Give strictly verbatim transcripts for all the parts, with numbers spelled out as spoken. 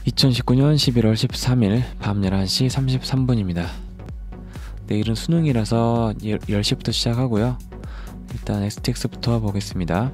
이천십구년 십일월 십삼일 밤 열한 시 삼십삼 분입니다. 내일은 수능이라서 열 시부터 시작하고요. 일단 에스티엑스부터 보겠습니다.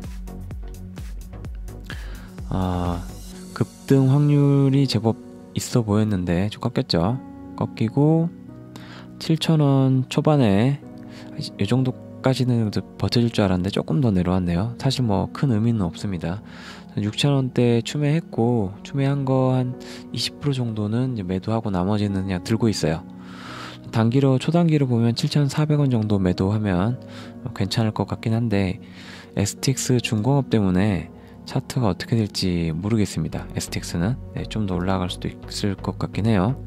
아, 급등 확률이 제법 있어 보였는데 좀 꺾였죠. 꺾이고 칠천 원 초반에 이 정도까지는 버텨줄 줄 알았는데 조금 더 내려왔네요. 사실 뭐 큰 의미는 없습니다. 육천 원대 추매했고, 추매한 거 한 이십 퍼센트 정도는 이제 매도하고 나머지는 그냥 들고 있어요. 단기로 초단기로 보면 칠천사백 원 정도 매도하면 괜찮을 것 같긴 한데 에스티엑스 중공업 때문에 차트가 어떻게 될지 모르겠습니다. 에스티엑스는 네, 좀 더 올라갈 수도 있을 것 같긴 해요.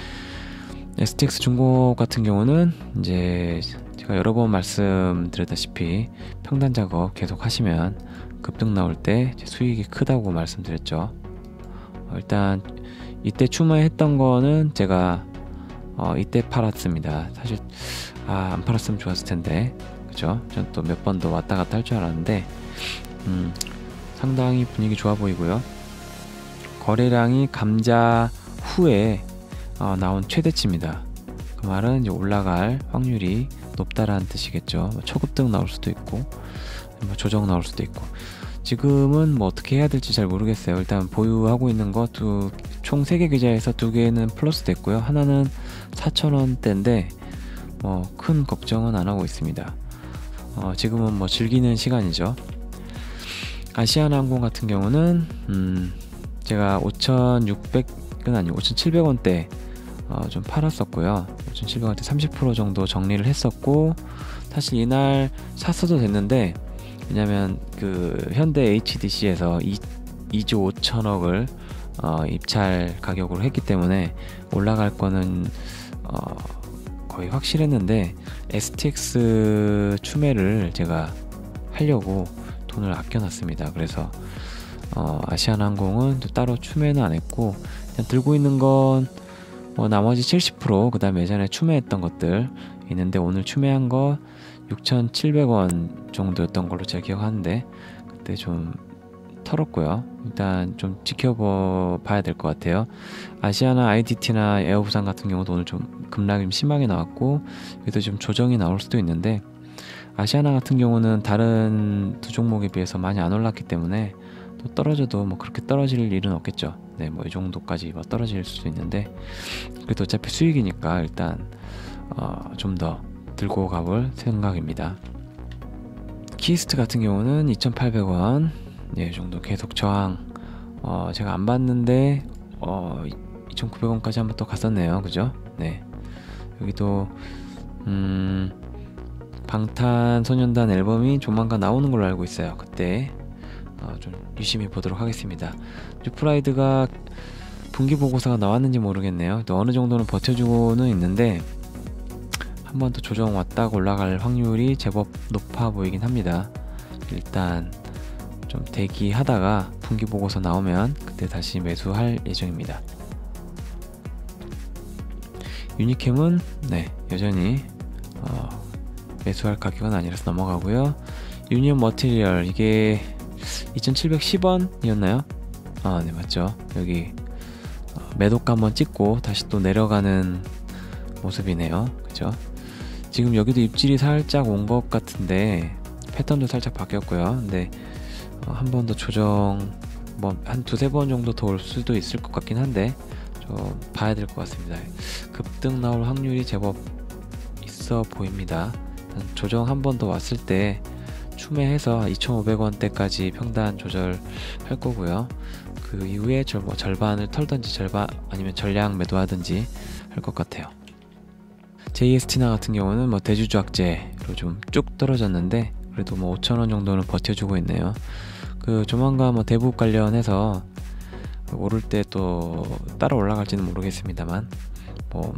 에스티엑스 중공업 같은 경우는 이제 제가 여러 번 말씀드렸다시피 평단 작업 계속 하시면 급등 나올 때 수익이 크다고 말씀드렸죠. 어, 일단 이때 추매했던 거는 제가 어, 이때 팔았습니다. 사실 아, 안 팔았으면 좋았을 텐데, 그죠? 전 또 몇 번 더 왔다 갔다 할 줄 알았는데 음, 상당히 분위기 좋아 보이고요. 거래량이 감자 후에 어, 나온 최대치입니다. 그 말은 이제 올라갈 확률이 높다라는 뜻이겠죠. 뭐 초급등 나올 수도 있고 뭐 조정 나올 수도 있고. 지금은 뭐 어떻게 해야 될지 잘 모르겠어요. 일단 보유하고 있는 거 두, 총 세 개 계좌에서 두 개는 플러스 됐고요. 하나는 사천 원대인데 뭐 큰 걱정은 안 하고 있습니다. 어, 지금은 뭐 즐기는 시간이죠. 아시아나항공 같은 경우는 음, 제가 오천육백은 아니고 오천칠백 원대 어, 좀 팔았었고요. 오천칠백 원대 삼십 퍼센트 정도 정리를 했었고, 사실 이날 샀어도 됐는데, 왜냐면 그 현대 에이치디씨에서 이조 오천억을 어, 입찰 가격으로 했기 때문에 올라갈 거는 어, 거의 확실했는데 에스티엑스 추매를 제가 하려고 돈을 아껴놨습니다. 그래서 어, 아시아나항공은 또 따로 추매는 안 했고 그냥 들고 있는 건 뭐 나머지 칠십 퍼센트, 그 다음에 예전에 추매했던 것들 있는데 오늘 추매한 거 육천칠백 원 정도였던 걸로 제가 기억하는데 그때 좀 털었고요. 일단 좀 지켜봐야 될 것 같아요. 아시아나 아이디티나 에어부산 같은 경우도 오늘 좀 급락이 심하게 나왔고 여기도 좀 조정이 나올 수도 있는데, 아시아나 같은 경우는 다른 두 종목에 비해서 많이 안 올랐기 때문에 또 떨어져도 뭐 그렇게 떨어질 일은 없겠죠. 네, 뭐 이 정도까지 뭐 떨어질 수도 있는데 그래도 어차피 수익이니까 일단 어, 좀 더 들고 가볼 생각입니다. 키스트 같은 경우는 이천팔백 원, 네, 이 정도 계속 저항. 어, 제가 안 봤는데 어, 이천구백 원까지 한번 또 갔었네요, 그죠? 네, 여기도 음, 방탄소년단 앨범이 조만간 나오는 걸로 알고 있어요. 그때 어, 좀 유심히 보도록 하겠습니다. 뉴프라이드가 분기 보고서가 나왔는지 모르겠네요. 또 어느 정도는 버텨주고는 있는데 한 번 더 조정 왔다가 올라갈 확률이 제법 높아 보이긴 합니다. 일단 좀 대기하다가 분기 보고서 나오면 그때 다시 매수할 예정입니다. 유니캠은 네, 여전히 어, 매수할 가격은 아니라서 넘어가고요. 유니온 머티리얼, 이게 이천칠백십 원이었나요? 아, 네, 맞죠. 여기 어, 매도가 한번 찍고 다시 또 내려가는 모습이네요, 그죠? 지금 여기도 입질이 살짝 온 것 같은데 패턴도 살짝 바뀌었고요. 근데 어, 한 번 더 조정, 뭐 한 두세 번 정도 더 올 수도 있을 것 같긴 한데 좀 봐야 될 것 같습니다. 급등 나올 확률이 제법 있어 보입니다. 조정 한 번 더 왔을 때 추매해서 이천오백 원대까지 평단 조절할 거고요. 그 이후에 절, 뭐 절반을 털든지 절반 아니면 전량 매도하든지 할 것 같아요. 제이에스티나 같은 경우는 뭐 대주주학제로 좀 쭉 떨어졌는데 그래도 뭐 오천 원 정도는 버텨주고 있네요. 그 조만간 뭐 대북 관련해서 오를 때 또 따라 올라갈지는 모르겠습니다만, 뭐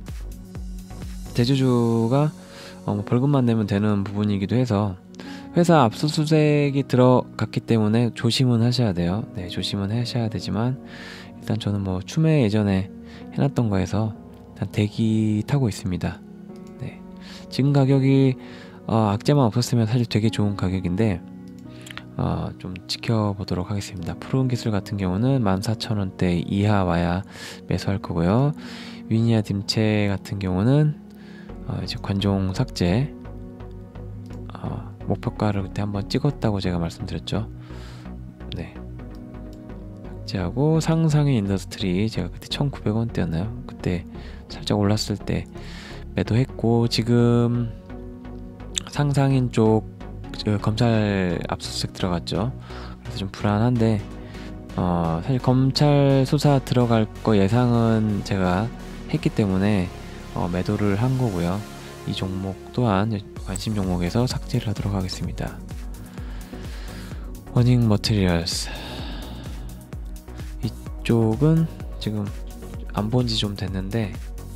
대주주가 어 뭐 벌금만 내면 되는 부분이기도 해서 회사 압수수색이 들어갔기 때문에 조심은 하셔야 돼요. 네, 조심은 하셔야 되지만 일단 저는 뭐 추매 예전에 해놨던 거에서 일단 대기 타고 있습니다. 네, 지금 가격이 어, 악재만 없었으면 사실 되게 좋은 가격인데 어, 좀 지켜보도록 하겠습니다. 푸른 기술 같은 경우는 만 사천 원대 이하 와야 매수할 거고요. 위니아 딤체 같은 경우는 어, 이제 관종 삭제, 어, 목표가를 그때 한번 찍었다고 제가 말씀드렸죠. 네, 삭제하고 상상의 인더스트리 제가 그때 천구백 원대였나요? 그때 살짝 올랐을 때 매도했고, 지금 상상인 쪽 검찰 압수수색 들어갔죠. 그래서 좀 불안한데 어, 사실 검찰 수사 들어갈 거 예상은 제가 했기 때문에 어, 매도를 한 거고요. 이 종목 또한 관심 종목에서 삭제를 하도록 하겠습니다. 워닝 머티리얼스 이쪽은 지금 안 본 지 좀 됐는데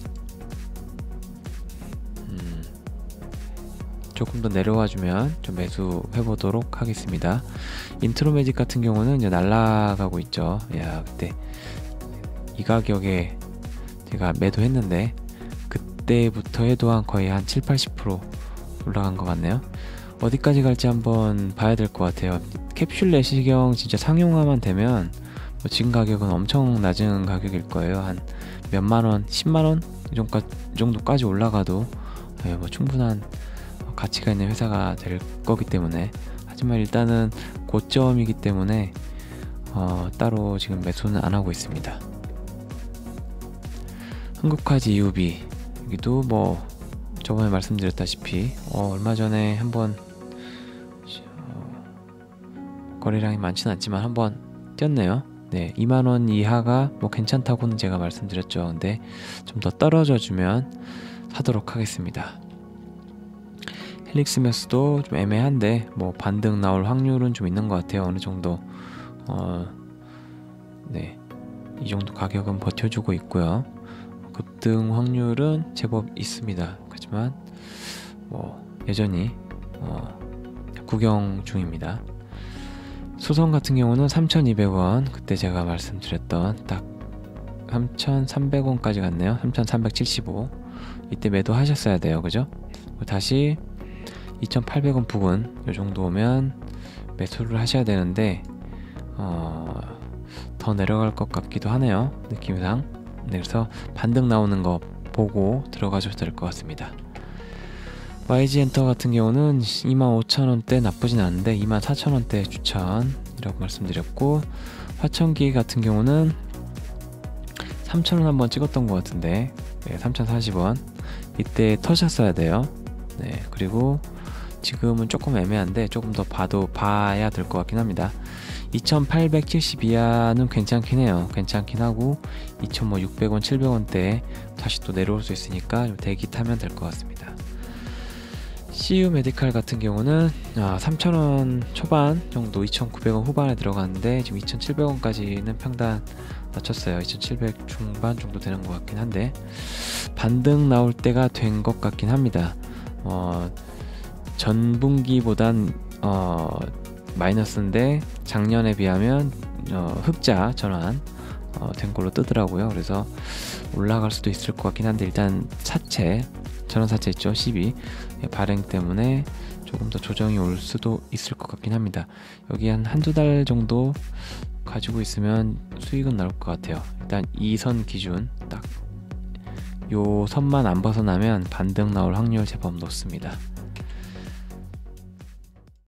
음, 조금 더 내려와 주면 좀 매수해 보도록 하겠습니다. 인트로매직 같은 경우는 이제 날아가고 있죠. 야, 그때 이 가격에 제가 매도했는데 그때부터 해도 한 거의 한 칠, 팔십 퍼센트 올라간 것 같네요. 어디까지 갈지 한번 봐야 될 것 같아요. 캡슐 내시경 진짜 상용화만 되면 뭐 지금 가격은 엄청 낮은 가격일 거예요. 한 몇만 원, 십만 원 이 정도까지 올라가도 네, 뭐 충분한 가치가 있는 회사가 될 거기 때문에, 하지만 일단은 고점이기 때문에 어, 따로 지금 매수는 안 하고 있습니다. 한국화지 이유비 여기도 뭐 저번에 말씀드렸다시피 어, 얼마 전에 한번 어, 거래량이 많지는 않지만 한번 뛰었네요. 네, 이만 원 이하가 뭐 괜찮다고는 제가 말씀드렸죠. 근데 좀 더 떨어져 주면 사도록 하겠습니다. 헬릭스맥스도 좀 애매한데 뭐 반등 나올 확률은 좀 있는 것 같아요. 어느 정도 어, 네, 이 정도 가격은 버텨주고 있고요. 급등 확률은 제법 있습니다. 하지만 뭐 여전히 어, 구경 중입니다. 수성 같은 경우는 삼천이백 원, 그때 제가 말씀드렸던 딱 삼천삼백 원까지 갔네요. 삼천삼백칠십오, 이때 매도하셨어야 돼요. 그죠? 다시 이천팔백 원 부근 이 정도 오면 매수를 하셔야 되는데 어, 더 내려갈 것 같기도 하네요. 느낌상. 네, 그래서 반등 나오는 거 보고 들어가셔도 될 것 같습니다. 와이지엔터 같은 경우는 이만 오천 원대 나쁘진 않은데 이만 사천 원대 추천이라고 말씀드렸고, 화천기 같은 경우는 삼천 원 한번 찍었던 것 같은데 네, 삼천사십 원 이때 터셨어야 돼요. 네, 그리고 지금은 조금 애매한데 조금 더 봐도 봐야 될 것 같긴 합니다. 이천팔백칠십 이하는 괜찮긴 해요. 괜찮긴 하고 이천육백 원, 칠백 원대에 다시 또 내려올 수 있으니까 좀 대기 타면 될 것 같습니다. 씨유 메디칼 같은 경우는 아, 삼천 원 초반 정도, 이천구백 원 후반에 들어갔는데 지금 이천칠백 원까지는 평단 낮췄어요. 이천칠백 중반 정도 되는 것 같긴 한데 반등 나올 때가 된 것 같긴 합니다. 어, 전분기보단 어, 마이너스인데 작년에 비하면 어, 흑자 전환 어, 된 걸로 뜨더라고요. 그래서 올라갈 수도 있을 것 같긴 한데 일단 사채, 전환사채 있죠, 십이 발행 때문에 조금 더 조정이 올 수도 있을 것 같긴 합니다. 여기 한 한두 달 정도 가지고 있으면 수익은 나올 것 같아요. 일단 이 선 기준 딱 요 선만 안 벗어나면 반등 나올 확률 제법 높습니다.